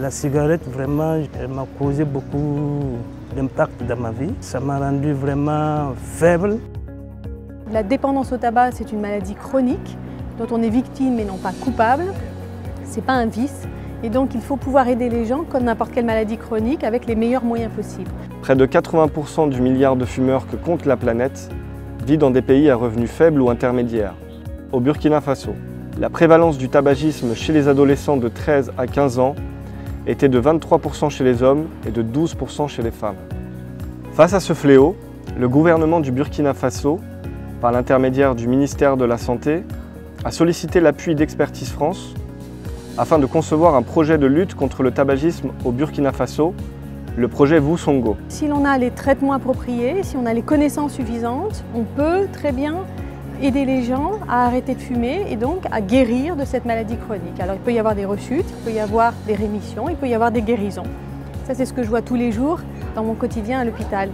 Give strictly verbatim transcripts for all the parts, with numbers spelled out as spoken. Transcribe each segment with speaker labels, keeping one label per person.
Speaker 1: La cigarette, vraiment, elle m'a causé beaucoup d'impact dans ma vie. Ça m'a rendu vraiment faible.
Speaker 2: La dépendance au tabac, c'est une maladie chronique dont on est victime mais non pas coupable. Ce n'est pas un vice. Et donc il faut pouvoir aider les gens, comme n'importe quelle maladie chronique, avec les meilleurs moyens possibles.
Speaker 3: Près de quatre-vingts pour cent du milliard de fumeurs que compte la planète vit dans des pays à revenus faibles ou intermédiaires. Au Burkina Faso, la prévalence du tabagisme chez les adolescents de treize à quinze ans était de vingt-trois pour cent chez les hommes et de douze pour cent chez les femmes. Face à ce fléau, le gouvernement du Burkina Faso, par l'intermédiaire du ministère de la Santé, a sollicité l'appui d'Expertise France afin de concevoir un projet de lutte contre le tabagisme au Burkina Faso, le projet Vusongo.
Speaker 2: Si l'on a les traitements appropriés, si on a les connaissances suffisantes, on peut très bien aider les gens à arrêter de fumer et donc à guérir de cette maladie chronique. Alors il peut y avoir des rechutes, il peut y avoir des rémissions, il peut y avoir des guérisons. Ça c'est ce que je vois tous les jours dans mon quotidien à l'hôpital.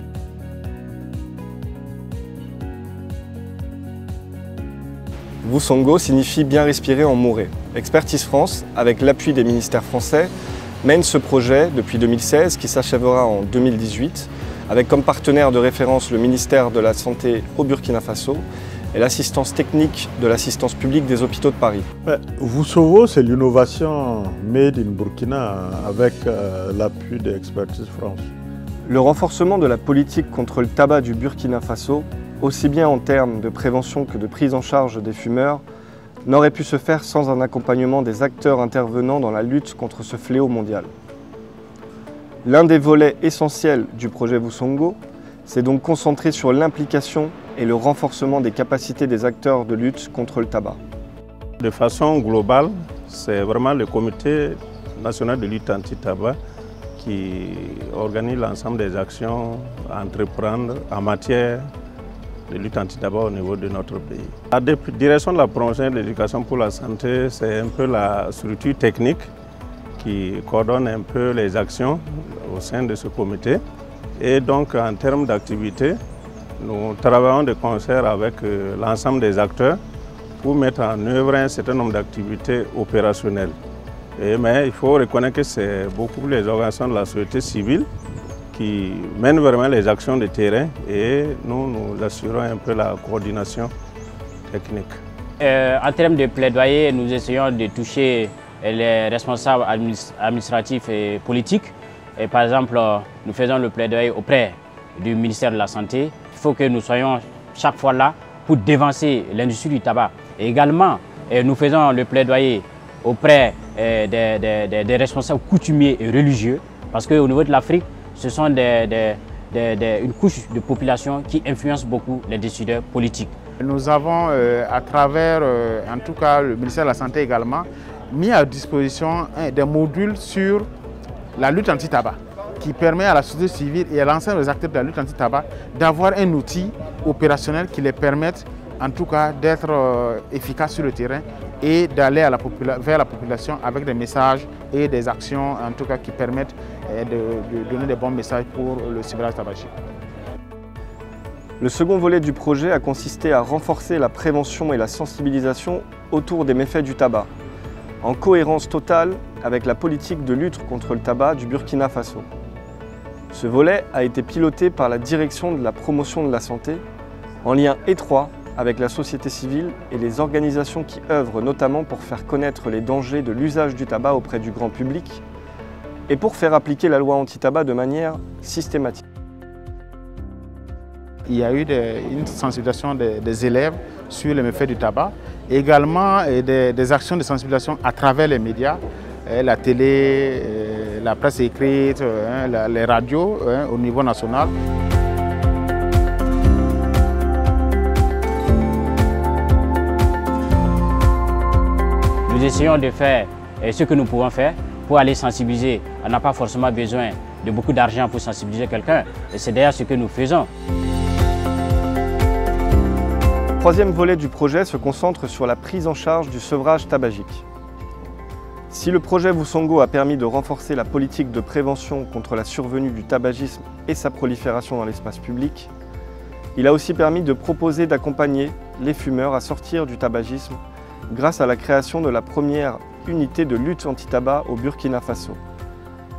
Speaker 3: Vusongo signifie bien respirer en mourer. Expertise France, avec l'appui des ministères français, mène ce projet depuis deux mille seize qui s'achèvera en deux mille dix-huit, avec comme partenaire de référence le ministère de la Santé au Burkina Faso et l'assistance technique de l'assistance publique des hôpitaux de Paris.
Speaker 4: Vusongo, c'est l'innovation made in Burkina avec euh, l'appui d'Expertise France.
Speaker 3: Le renforcement de la politique contre le tabac du Burkina Faso, aussi bien en termes de prévention que de prise en charge des fumeurs, n'aurait pu se faire sans un accompagnement des acteurs intervenant dans la lutte contre ce fléau mondial. L'un des volets essentiels du projet Vusongo s'est donc concentré sur l'implication et le renforcement des capacités des acteurs de lutte contre le tabac.
Speaker 5: De façon globale, c'est vraiment le Comité national de lutte anti-tabac qui organise l'ensemble des actions à entreprendre en matière de lutte anti-tabac au niveau de notre pays. La direction de la promotion de l'éducation pour la santé, c'est un peu la structure technique qui coordonne un peu les actions au sein de ce comité. Et donc en termes d'activité, nous travaillons de concert avec l'ensemble des acteurs pour mettre en œuvre un certain nombre d'activités opérationnelles. Et, mais il faut reconnaître que c'est beaucoup les organisations de la société civile qui mènent vraiment les actions de terrain et nous, nous assurons un peu la coordination technique.
Speaker 6: Euh, en termes de plaidoyer, nous essayons de toucher les responsables administratifs et politiques. Et par exemple, nous faisons le plaidoyer auprès du ministère de la Santé. Il faut que nous soyons chaque fois là pour dévancer l'industrie du tabac. Et également, nous faisons le plaidoyer auprès des, des, des, des responsables coutumiers et religieux, parce qu'au niveau de l'Afrique, ce sont des, des, des, des, une couche de population qui influence beaucoup les décideurs politiques.
Speaker 7: Nous avons, euh, à travers, euh, en tout cas le ministère de la Santé également, mis à disposition hein, des modules sur la lutte anti-tabac, qui permet à la société civile et à l'ensemble des acteurs de la lutte anti-tabac d'avoir un outil opérationnel qui les permette en tout cas d'être euh, efficaces sur le terrain et d'aller vers la population avec des messages et des actions en tout cas qui permettent euh, de, de donner des bons messages pour le ciblage tabagique.
Speaker 3: Le second volet du projet a consisté à renforcer la prévention et la sensibilisation autour des méfaits du tabac, en cohérence totale avec la politique de lutte contre le tabac du Burkina Faso. Ce volet a été piloté par la Direction de la promotion de la santé, en lien étroit avec la société civile et les organisations qui œuvrent notamment pour faire connaître les dangers de l'usage du tabac auprès du grand public et pour faire appliquer la loi anti-tabac de manière systématique.
Speaker 7: Il y a eu des, une sensibilisation des, des élèves sur les méfaits du tabac, également des, des actions de sensibilisation à travers les médias, la télé, la presse écrite, les radios au niveau national.
Speaker 6: Nous essayons de faire ce que nous pouvons faire pour aller sensibiliser. On n'a pas forcément besoin de beaucoup d'argent pour sensibiliser quelqu'un. Et c'est d'ailleurs ce que nous faisons.
Speaker 3: Le troisième volet du projet se concentre sur la prise en charge du sevrage tabagique. Si le projet Vusongo a permis de renforcer la politique de prévention contre la survenue du tabagisme et sa prolifération dans l'espace public, il a aussi permis de proposer d'accompagner les fumeurs à sortir du tabagisme grâce à la création de la première unité de lutte anti-tabac au Burkina Faso,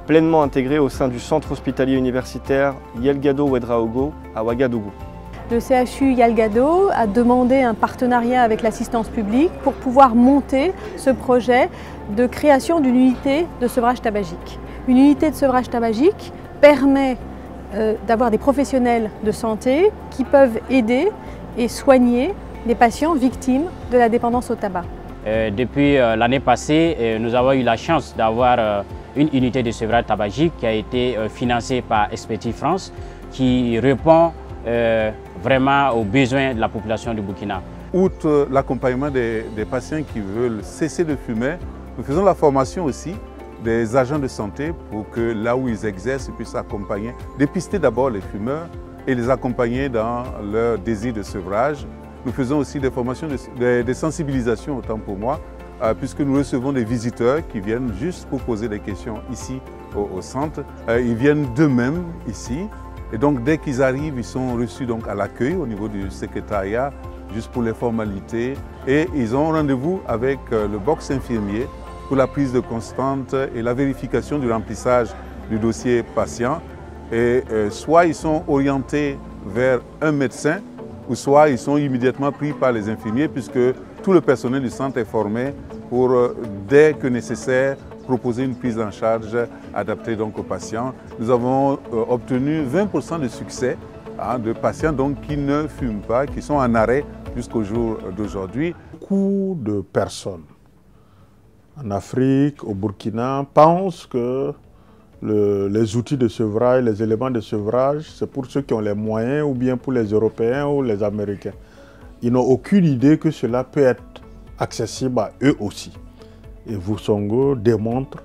Speaker 3: pleinement intégré au sein du centre hospitalier universitaire Yelgado Ouedraogo à Ouagadougou.
Speaker 2: Le C H U Yelgado a demandé un partenariat avec l'assistance publique pour pouvoir monter ce projet de création d'une unité de sevrage tabagique. Une unité de sevrage tabagique permet euh, d'avoir des professionnels de santé qui peuvent aider et soigner les patients victimes de la dépendance au tabac.
Speaker 6: Euh, depuis euh, l'année passée, euh, nous avons eu la chance d'avoir euh, une unité de sevrage tabagique qui a été euh, financée par Expertise France, qui répond euh, vraiment aux besoins de la population du Burkina.
Speaker 8: Outre l'accompagnement des, des patients qui veulent cesser de fumer, nous faisons la formation aussi des agents de santé pour que là où ils exercent, ils puissent accompagner, dépister d'abord les fumeurs et les accompagner dans leur désir de sevrage. Nous faisons aussi des formations de, de, de sensibilisation, autant pour moi, euh, puisque nous recevons des visiteurs qui viennent juste pour poser des questions ici au, au centre. Euh, ils viennent d'eux-mêmes ici et donc dès qu'ils arrivent, ils sont reçus donc à l'accueil au niveau du secrétariat, juste pour les formalités, et ils ont rendez-vous avec euh, le box infirmier pour la prise de constante et la vérification du remplissage du dossier patient. Et euh, soit ils sont orientés vers un médecin, ou soit ils sont immédiatement pris par les infirmiers puisque tout le personnel du centre est formé pour, euh, dès que nécessaire, proposer une prise en charge adaptée donc aux patients. Nous avons euh, obtenu vingt pour cent de succès hein, de patients donc, qui ne fument pas, qui sont en arrêt jusqu'au jour d'aujourd'hui.
Speaker 4: Beaucoup de personnes en Afrique, au Burkina, pensent que le, les outils de sevrage, les éléments de sevrage, c'est pour ceux qui ont les moyens ou bien pour les Européens ou les Américains. Ils n'ont aucune idée que cela peut être accessible à eux aussi. Et Vusongo démontre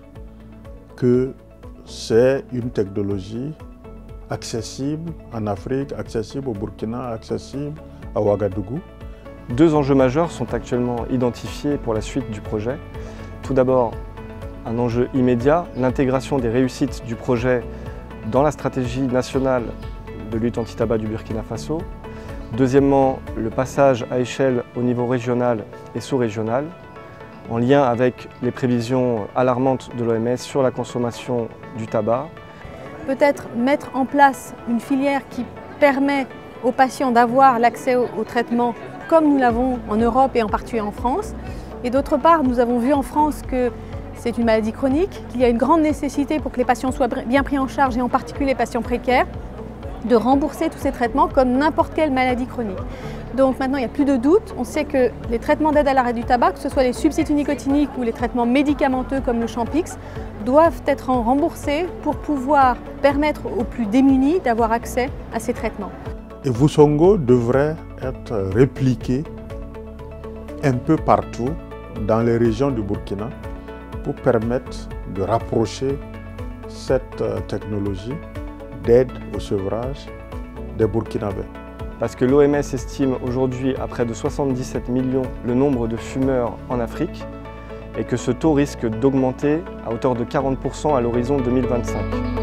Speaker 4: que c'est une technologie accessible en Afrique, accessible au Burkina, accessible à Ouagadougou.
Speaker 3: Deux enjeux majeurs sont actuellement identifiés pour la suite du projet. Tout d'abord, un enjeu immédiat, l'intégration des réussites du projet dans la stratégie nationale de lutte anti-tabac du Burkina Faso. Deuxièmement, le passage à échelle au niveau régional et sous-régional, en lien avec les prévisions alarmantes de l'O M S sur la consommation du tabac.
Speaker 2: Peut-être mettre en place une filière qui permet aux patients d'avoir l'accès au, au traitement comme nous l'avons en Europe et en particulier en France. Et d'autre part, nous avons vu en France que c'est une maladie chronique, qu'il y a une grande nécessité pour que les patients soient bien pris en charge, et en particulier les patients précaires, de rembourser tous ces traitements comme n'importe quelle maladie chronique. Donc maintenant, il n'y a plus de doute. On sait que les traitements d'aide à l'arrêt du tabac, que ce soit les substituts nicotiniques ou les traitements médicamenteux comme le Champix, doivent être remboursés pour pouvoir permettre aux plus démunis d'avoir accès à ces traitements.
Speaker 4: Et Vusongo devrait être répliqué un peu partout dans les régions du Burkina pour permettre de rapprocher cette technologie d'aide au sevrage des Burkinabés.
Speaker 3: Parce que l'O M S estime aujourd'hui à près de soixante-dix-sept millions le nombre de fumeurs en Afrique et que ce taux risque d'augmenter à hauteur de quarante pour cent à l'horizon deux mille vingt-cinq.